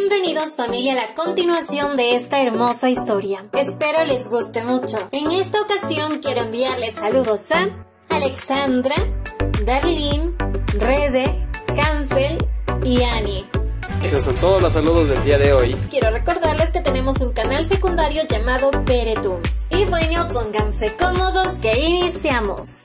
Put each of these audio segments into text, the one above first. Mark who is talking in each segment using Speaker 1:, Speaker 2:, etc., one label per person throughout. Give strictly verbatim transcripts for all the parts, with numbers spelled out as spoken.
Speaker 1: Bienvenidos familia a la continuación de esta hermosa historia. Espero les guste mucho. En esta ocasión quiero enviarles saludos a Alexandra, Darlene, Rebe, Hansel y Annie.
Speaker 2: Esos son todos los saludos del día de hoy.
Speaker 1: Quiero recordarles que tenemos un canal secundario llamado Beretooms. Y bueno, pónganse cómodos que iniciamos.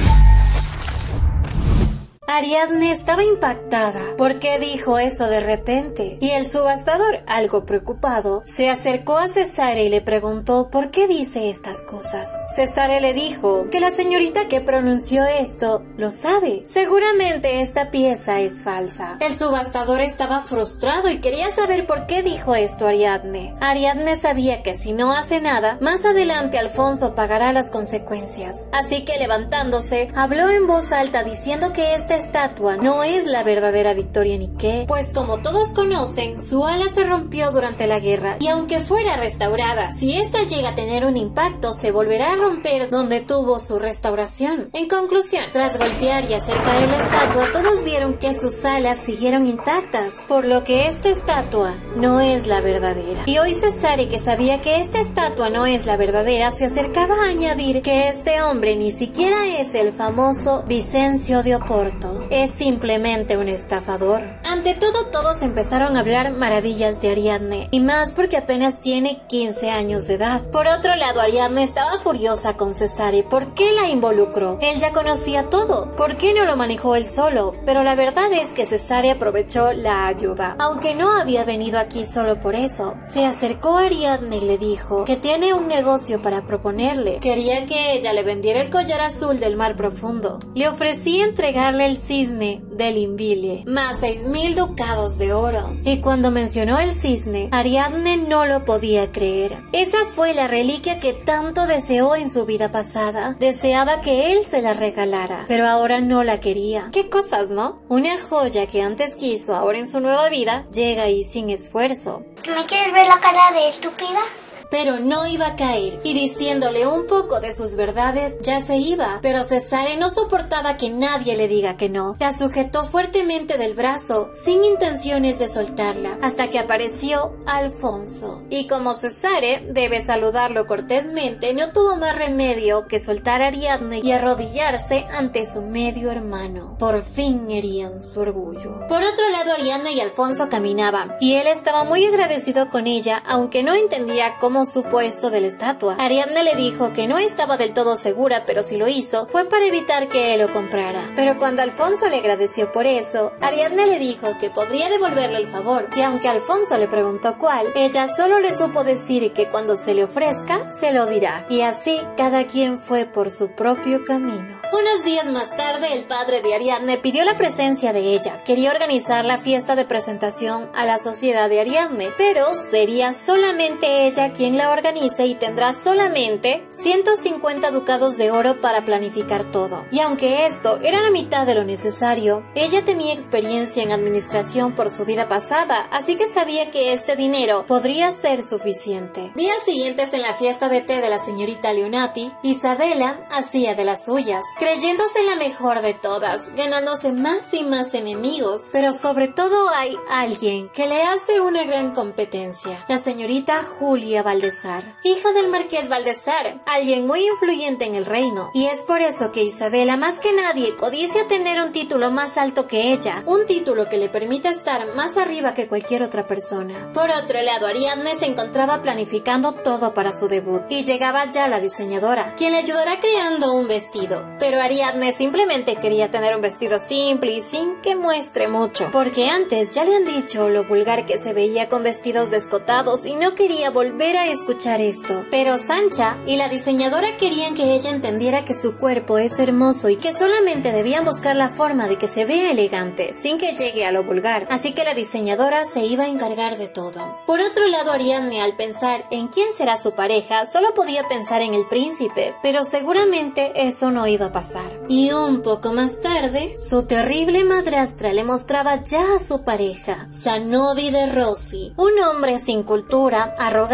Speaker 1: Ariadne estaba impactada. ¿Por qué dijo eso de repente? Y el subastador, algo preocupado, se acercó a Cesare y le preguntó por qué dice estas cosas. Cesare le dijo que la señorita que pronunció esto lo sabe. Seguramente esta pieza es falsa. El subastador estaba frustrado y quería saber por qué dijo esto Ariadne. Ariadne sabía que si no hace nada, más adelante Alfonso pagará las consecuencias. Así que levantándose, habló en voz alta diciendo que este estatua no es la verdadera Victoria Niké, pues como todos conocen, su ala se rompió durante la guerra y aunque fuera restaurada, si esta llega a tener un impacto, se volverá a romper donde tuvo su restauración. En conclusión, tras golpear y hacer caer la estatua, todos vieron que sus alas siguieron intactas, por lo que esta estatua no es la verdadera. Y hoy Cesare, que sabía que esta estatua no es la verdadera, se acercaba a añadir que este hombre ni siquiera es el famoso Vicencio de Oporto. Es simplemente un estafador. Ante todo, todos empezaron a hablar maravillas de Ariadne, y más porque apenas tiene quince años de edad. Por otro lado, Ariadne estaba furiosa con Cesare. ¿Por qué la involucró? Él ya conocía todo. ¿Por qué no lo manejó él solo? Pero la verdad es que Cesare aprovechó la ayuda. Aunque no había venido aquí solo por eso, se acercó a Ariadne y le dijo que tiene un negocio para proponerle. Quería que ella le vendiera el collar azul del mar profundo. Le ofrecía entregarle el cisne del Invilie, más seis mil ducados de oro. Y cuando mencionó el cisne, Ariadne no lo podía creer. Esa fue la reliquia que tanto deseó en su vida pasada. Deseaba que él se la regalara, pero ahora no la quería. Qué cosas, ¿no? Una joya que antes quiso, ahora en su nueva vida, llega y sin esfuerzo.
Speaker 3: ¿Me quieres ver la cara de estúpida?
Speaker 1: Pero no iba a caer, y diciéndole un poco de sus verdades, ya se iba. Pero Cesare no soportaba que nadie le diga que no. La sujetó fuertemente del brazo, sin intenciones de soltarla, hasta que apareció Alfonso. Y como Cesare debe saludarlo cortésmente, no tuvo más remedio que soltar a Ariadne y arrodillarse ante su medio hermano. Por fin herían su orgullo. Por otro lado, Ariadne y Alfonso caminaban, y él estaba muy agradecido con ella, aunque no entendía cómo supuesto de la estatua. Ariadne le dijo que no estaba del todo segura, pero si lo hizo, fue para evitar que él lo comprara. Pero cuando Alfonso le agradeció por eso, Ariadne le dijo que podría devolverle el favor, y aunque Alfonso le preguntó cuál, ella solo le supo decir que cuando se le ofrezca, se lo dirá. Y así, cada quien fue por su propio camino. Unos días más tarde, el padre de Ariadne pidió la presencia de ella. Quería organizar la fiesta de presentación a la sociedad de Ariadne, pero sería solamente ella quien la organice y tendrá solamente ciento cincuenta ducados de oro para planificar todo. Y aunque esto era la mitad de lo necesario, ella tenía experiencia en administración por su vida pasada, así que sabía que este dinero podría ser suficiente. Días siguientes, en la fiesta de té de la señorita Leonati, Isabela hacía de las suyas, creyéndose la mejor de todas, ganándose más y más enemigos, pero sobre todo hay alguien que le hace una gran competencia, la señorita Julia Valdezar, hija del marqués Valdezar, alguien muy influyente en el reino, y es por eso que Isabela más que nadie codicia tener un título más alto que ella, un título que le permite estar más arriba que cualquier otra persona. Por otro lado, Ariadne se encontraba planificando todo para su debut, y llegaba ya la diseñadora, quien le ayudará creando un vestido, pero Ariadne simplemente quería tener un vestido simple y sin que muestre mucho, porque antes ya le han dicho lo vulgar que se veía con vestidos descotados y no quería volver a escuchar esto. Pero Sancha y la diseñadora querían que ella entendiera que su cuerpo es hermoso y que solamente debían buscar la forma de que se vea elegante, sin que llegue a lo vulgar, así que la diseñadora se iba a encargar de todo. Por otro lado, Ariadne, al pensar en quién será su pareja, solo podía pensar en el príncipe, pero seguramente eso no iba a pasar. Y un poco más tarde, su terrible madrastra le mostraba ya a su pareja, Zanobi de Rossi, un hombre sin cultura, arrogante y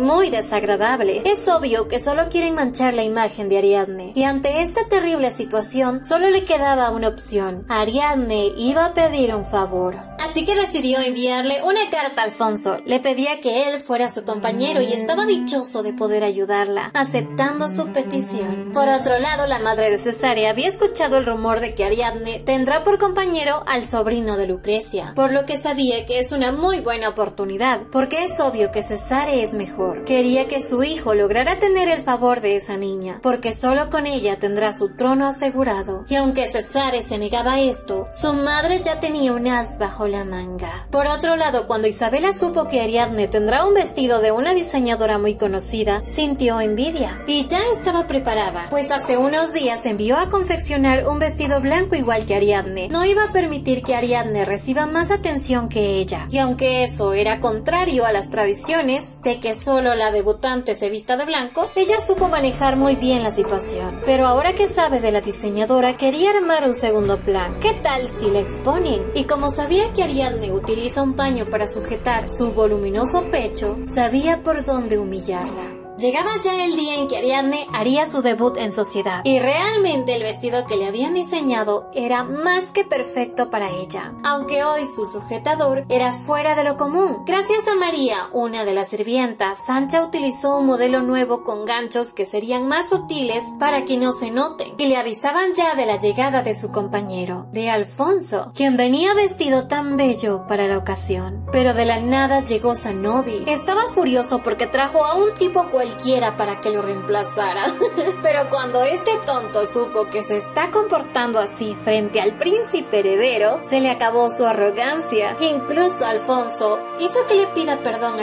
Speaker 1: muy desagradable. Es obvio que solo quieren manchar la imagen de Ariadne, y ante esta terrible situación solo le quedaba una opción. Ariadne iba a pedir un favor. Así que decidió enviarle una carta a Alfonso. Le pedía que él fuera su compañero y estaba dichoso de poder ayudarla, aceptando su petición. Por otro lado, la madre de Cesare había escuchado el rumor de que Ariadne tendrá por compañero al sobrino de Lucrecia, por lo que sabía que es una muy buena oportunidad, porque es obvio que Cesare es mejor. Quería que su hijo lograra tener el favor de esa niña, porque solo con ella tendrá su trono asegurado. Y aunque Cesare se negaba a esto, su madre ya tenía un as bajo la manga. Por otro lado, cuando Isabela supo que Ariadne tendrá un vestido de una diseñadora muy conocida, sintió envidia y ya estaba preparada, pues hace unos días envió a confeccionar un vestido blanco igual que Ariadne. No iba a permitir que Ariadne reciba más atención que ella, y aunque eso era contrario a las tradiciones de que solo la debutante se vista de blanco, ella supo manejar muy bien la situación. Pero ahora que sabe de la diseñadora, quería armar un segundo plan. ¿Qué tal si la exponen? Y como sabía que Ariadne utiliza un paño para sujetar su voluminoso pecho, sabía por dónde humillarla. Llegaba ya el día en que Ariadne haría su debut en sociedad, y realmente el vestido que le habían diseñado era más que perfecto para ella, aunque hoy su sujetador era fuera de lo común. Gracias a María, una de las sirvientas, Sancha utilizó un modelo nuevo con ganchos que serían más sutiles para que no se noten, y le avisaban ya de la llegada de su compañero, de Alfonso, quien venía vestido tan bello para la ocasión. Pero de la nada llegó Zanobi. Estaba furioso porque trajo a un tipo cualquiera cualquiera para que lo reemplazara. Pero cuando este tonto supo que se está comportando así frente al príncipe heredero, se le acabó su arrogancia. Incluso Alfonso hizo que le pida perdón a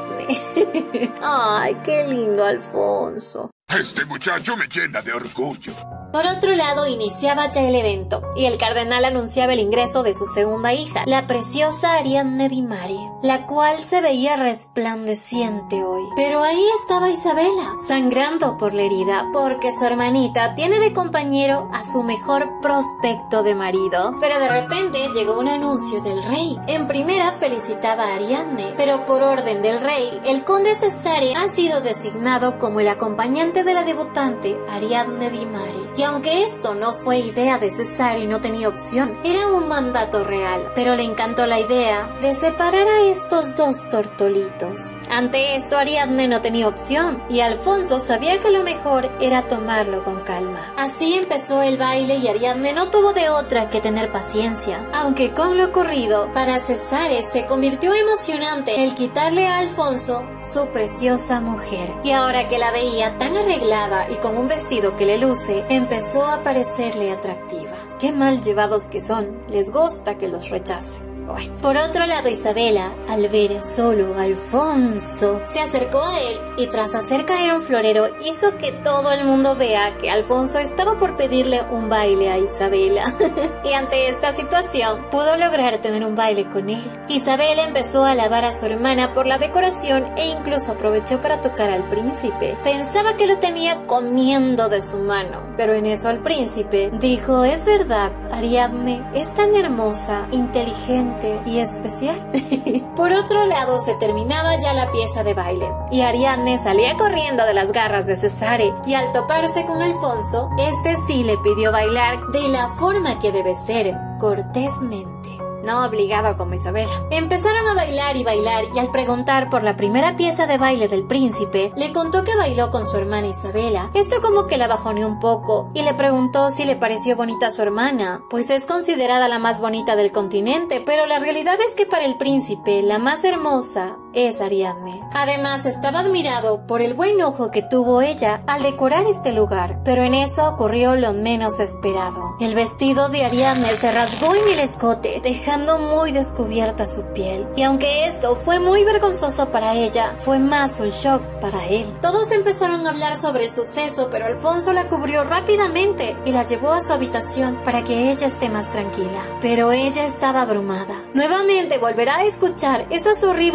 Speaker 1: Ariadne. Ay, qué lindo Alfonso.
Speaker 4: Este muchacho me llena de orgullo.
Speaker 1: Por otro lado, iniciaba ya el evento, y el cardenal anunciaba el ingreso de su segunda hija, la preciosa Ariadne Di Mari, la cual se veía resplandeciente hoy. Pero ahí estaba Isabela, sangrando por la herida, porque su hermanita tiene de compañero a su mejor prospecto de marido. Pero de repente llegó un anuncio del rey. En primera felicitaba a Ariadne, pero por orden del rey, el conde Cesare ha sido designado como el acompañante de la debutante Ariadne Di Mari. Y aunque esto no fue idea de Cesare y no tenía opción, era un mandato real, pero le encantó la idea de separar a estos dos tortolitos. Ante esto, Ariadne no tenía opción, y Alfonso sabía que lo mejor era tomarlo con calma. Así empezó el baile y Ariadne no tuvo de otra que tener paciencia, aunque con lo ocurrido, para Cesare se convirtió emocionante el quitarle a Alfonso su preciosa mujer. Y ahora que la veía tan arreglada y con un vestido que le luce, empezó a parecerle atractiva. Qué mal llevados que son, les gusta que los rechacen. Bueno. Por otro lado, Isabela, al ver solo a Alfonso, se acercó a él y tras hacer caer un florero hizo que todo el mundo vea que Alfonso estaba por pedirle un baile a Isabela. Y ante esta situación pudo lograr tener un baile con él. Isabela empezó a alabar a su hermana por la decoración e incluso aprovechó para tocar al príncipe. Pensaba que lo tenía comiendo de su mano, pero en eso al príncipe dijo: es verdad, Ariadne es tan hermosa, inteligente y especial. Por otro lado, se terminaba ya la pieza de baile y Ariadne salía corriendo de las garras de Cesare, y al toparse con Alfonso, este sí le pidió bailar de la forma que debe ser, cortésmente, no obligado como Isabela. Empezaron a bailar y bailar, y al preguntar por la primera pieza de baile del príncipe, le contó que bailó con su hermana Isabela. Esto como que la bajoneó un poco, y le preguntó si le pareció bonita a su hermana, pues es considerada la más bonita del continente, pero la realidad es que para el príncipe la más hermosa es Ariadne. Además, estaba admirado por el buen ojo que tuvo ella al decorar este lugar, pero en eso ocurrió lo menos esperado. El vestido de Ariadne se rasgó en el escote, dejando muy descubierta su piel, y aunque esto fue muy vergonzoso para ella, fue más un shock para él. Todos empezaron a hablar sobre el suceso, pero Alfonso la cubrió rápidamente y la llevó a su habitación para que ella esté más tranquila. Pero ella estaba abrumada. Nuevamente volverá a escuchar esas horribles palabras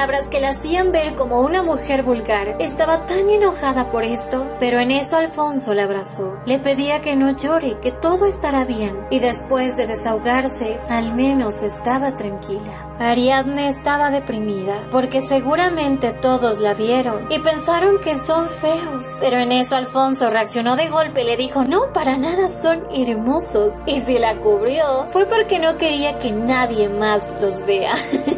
Speaker 1: palabras que la hacían ver como una mujer vulgar. Estaba tan enojada por esto, pero en eso Alfonso la abrazó. Le pedía que no llore, que todo estará bien, y después de desahogarse, al menos estaba tranquila. Ariadne estaba deprimida, porque seguramente todos la vieron y pensaron que son feos. Pero en eso Alfonso reaccionó de golpe y le dijo, no, para nada, son hermosos. Y si la cubrió, fue porque no quería que nadie más los vea.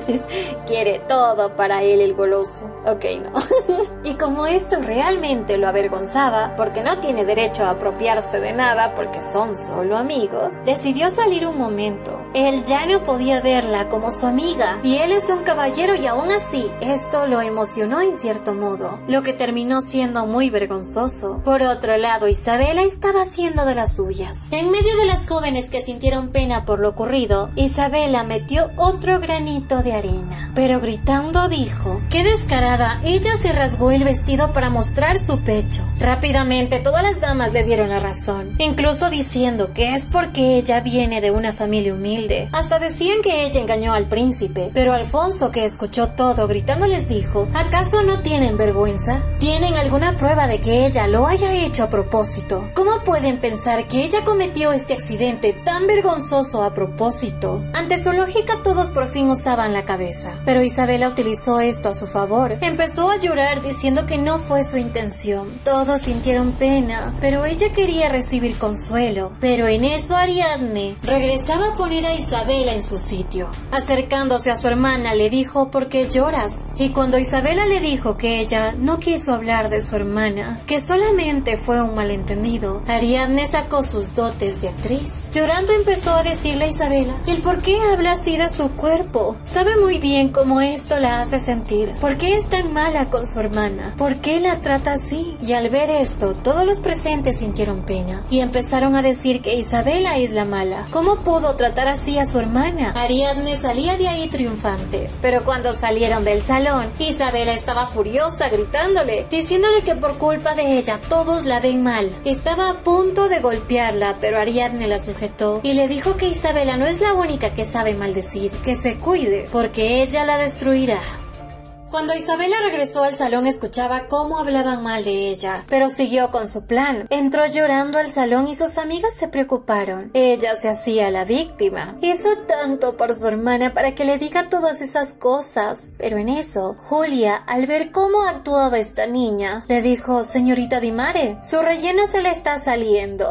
Speaker 1: Quiere todo para él el goloso. Ok, no. Y como esto realmente lo avergonzaba, porque no tiene derecho a apropiarse de nada porque son solo amigos, decidió salir un momento. Él ya no podía verla como su amiga, y él es un caballero, y aún así esto lo emocionó en cierto modo, lo que terminó siendo muy vergonzoso. Por otro lado, Isabela estaba haciendo de las suyas. En medio de las jóvenes que sintieron pena por lo ocurrido, Isabela metió otro granito de arena, pero gritando dijo, ¡qué descarada! Ella se rasgó el vestido para mostrar su pecho. Rápidamente todas las damas le dieron la razón, incluso diciendo que es porque ella viene de una familia humilde. Hasta decían que ella engañó al príncipe, pero Alfonso, que escuchó todo, gritando les dijo, ¿acaso no tienen vergüenza? ¿Tienen alguna prueba de que ella lo haya hecho a propósito? ¿Cómo pueden pensar que ella cometió este accidente tan vergonzoso a propósito? Ante su lógica todos por fin usaban la cabeza, pero Isabela utilizó esto a su favor. Empezó a llorar diciendo que no fue su intención. Todos sintieron pena, pero ella quería recibir consuelo. Pero en eso Ariadne regresaba a poner a Isabela en su sitio. Acercándose a su hermana le dijo, ¿por qué lloras? Y cuando Isabela le dijo que ella no quiso hablar de su hermana, que solamente fue un malentendido, Ariadne sacó sus dotes de actriz. Llorando empezó a decirle a Isabela el por qué habla así de su cuerpo. Sabe muy bien cómo esto la hace sentir. ¿Por qué es tan mala con su hermana? ¿Por qué la trata así? Y al ver esto, todos los presentes sintieron pena y empezaron a decir que Isabela es la mala. ¿Cómo pudo tratar así a su hermana? Ariadne salía de ahí triunfante, pero cuando salieron del salón, Isabela estaba furiosa gritándole, diciéndole que por culpa de ella todos la ven mal. Estaba a punto de golpearla, pero Ariadne la sujetó y le dijo que Isabela no es la única que sabe maldecir, que se cuide, porque ella la destruirá. Cuando Isabela regresó al salón escuchaba cómo hablaban mal de ella, pero siguió con su plan. Entró llorando al salón y sus amigas se preocuparon. Ella se hacía la víctima. Hizo tanto por su hermana para que le diga todas esas cosas. Pero en eso, Julia, al ver cómo actuaba esta niña, le dijo, señorita Di Mare, su relleno se le está saliendo.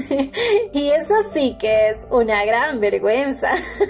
Speaker 1: Y eso sí que es una gran vergüenza.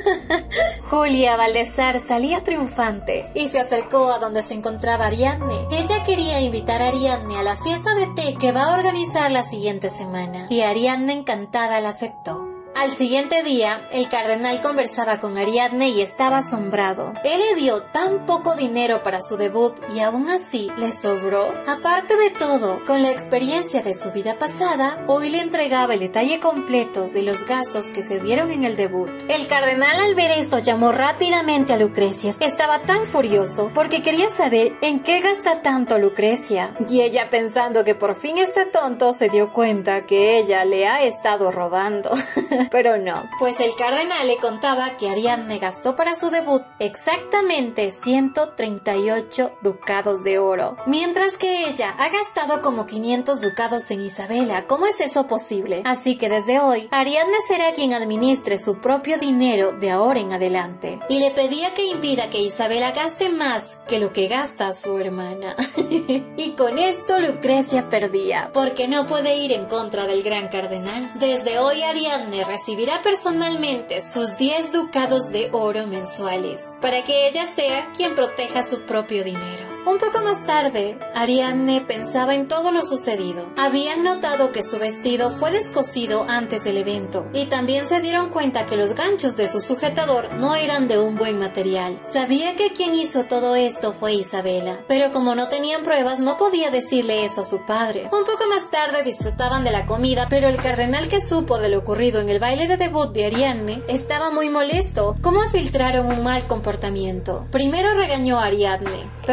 Speaker 1: Julia Baldesar salía triunfante y se acercó a donde se encontraba Ariadne. Ella quería invitar a Ariadne a la fiesta de té que va a organizar la siguiente semana, y Ariadne encantada la aceptó. Al siguiente día, el cardenal conversaba con Ariadne y estaba asombrado. Él le dio tan poco dinero para su debut y aún así le sobró. Aparte de todo, con la experiencia de su vida pasada, hoy le entregaba el detalle completo de los gastos que se dieron en el debut. El cardenal al ver esto llamó rápidamente a Lucrecia. Estaba tan furioso porque quería saber en qué gasta tanto Lucrecia. Y ella, pensando que por fin este tonto se dio cuenta que ella le ha estado robando. Pero no, pues el cardenal le contaba que Ariadne gastó para su debut exactamente ciento treinta y ocho ducados de oro, mientras que ella ha gastado como quinientos ducados en Isabela. ¿Cómo es eso posible? Así que desde hoy, Ariadne será quien administre su propio dinero de ahora en adelante. Y le pedía que impida que Isabela gaste más que lo que gasta su hermana. Y con esto Lucrecia perdía, porque no puede ir en contra del gran cardenal. Desde hoy Ariadne recibirá personalmente sus diez ducados de oro mensuales, para que ella sea quien proteja su propio dinero. Un poco más tarde, Ariadne pensaba en todo lo sucedido. Habían notado que su vestido fue descosido antes del evento, y también se dieron cuenta que los ganchos de su sujetador no eran de un buen material. Sabía que quien hizo todo esto fue Isabela, pero como no tenían pruebas no podía decirle eso a su padre. Un poco más tarde disfrutaban de la comida, pero el cardenal, que supo de lo ocurrido en el baile de debut de Ariadne, estaba muy molesto. ¿Cómo filtraron un mal comportamiento? Primero regañó a Ariadne, pero fue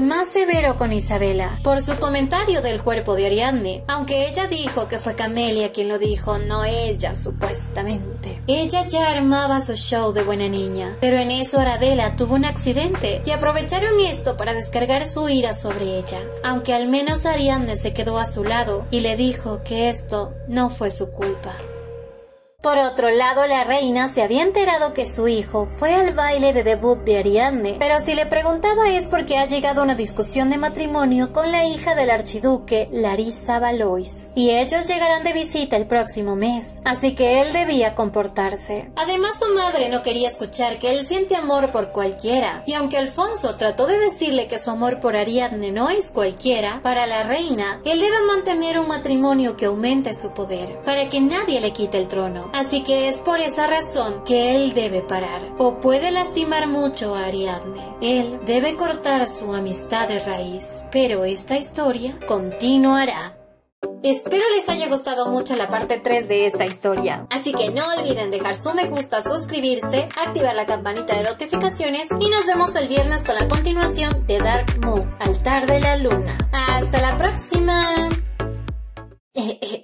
Speaker 1: más severo con Isabela por su comentario del cuerpo de Ariadne, aunque ella dijo que fue Camelia quien lo dijo, no ella supuestamente. Ella ya armaba su show de buena niña, pero en eso Arabella tuvo un accidente y aprovecharon esto para descargar su ira sobre ella, aunque al menos Ariadne se quedó a su lado y le dijo que esto no fue su culpa. Por otro lado, la reina se había enterado que su hijo fue al baile de debut de Ariadne, pero si le preguntaba es porque ha llegado a una discusión de matrimonio con la hija del archiduque, Larissa Valois, y ellos llegarán de visita el próximo mes, así que él debía comportarse. Además, su madre no quería escuchar que él siente amor por cualquiera, y aunque Alfonso trató de decirle que su amor por Ariadne no es cualquiera, para la reina, él debe mantener un matrimonio que aumente su poder, para que nadie le quite el trono. Así que es por esa razón que él debe parar, o puede lastimar mucho a Ariadne. Él debe cortar su amistad de raíz, pero esta historia continuará. Espero les haya gustado mucho la parte tres de esta historia, así que no olviden dejar su me gusta, suscribirse, activar la campanita de notificaciones y nos vemos el viernes con la continuación de Dark Moon, Altar de la Luna. ¡Hasta la próxima! Eh, eh.